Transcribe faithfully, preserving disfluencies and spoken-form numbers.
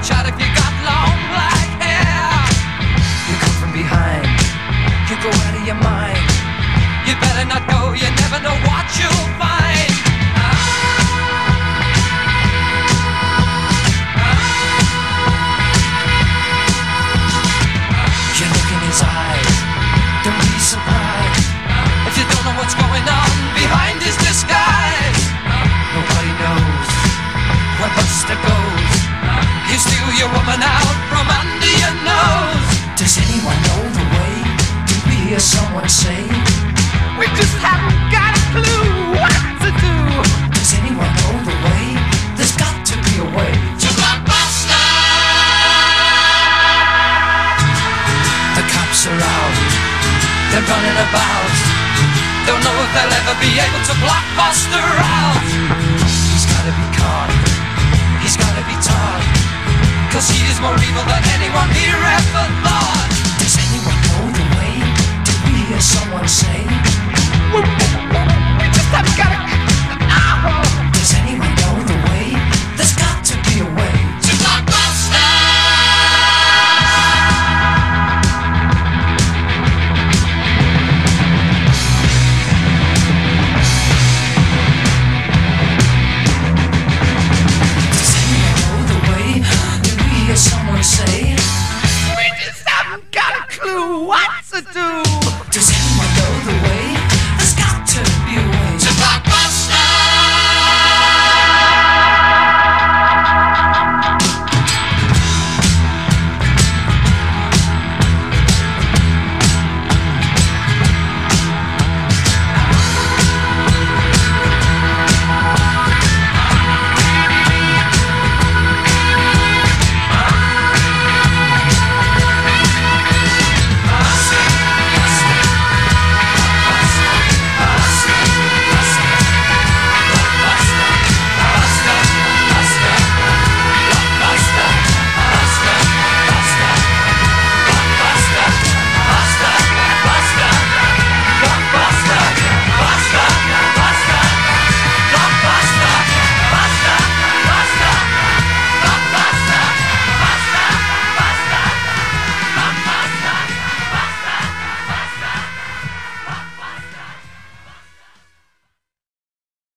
watch out if you got long black hair. You come from behind, you go out of your mind. You better not go, you never know what you'll find. You look in his eyes, don't be surprised if you don't know what's going on behind his disguise. Nobody knows where Buster goes. You steal your woman out from under your nose. Does anyone know the way? Did we hear someone say? We just haven't got a clue what to do. Does anyone know the way? There's got to be a way to Blockbuster. The cops are out, they're running about. Don't know if they'll ever be able to block Buster out. He's gotta be caught, he's gotta be taught, 'cause he is more evil than anyone here ever thought. Does anyone know the way? Did we hear someone say?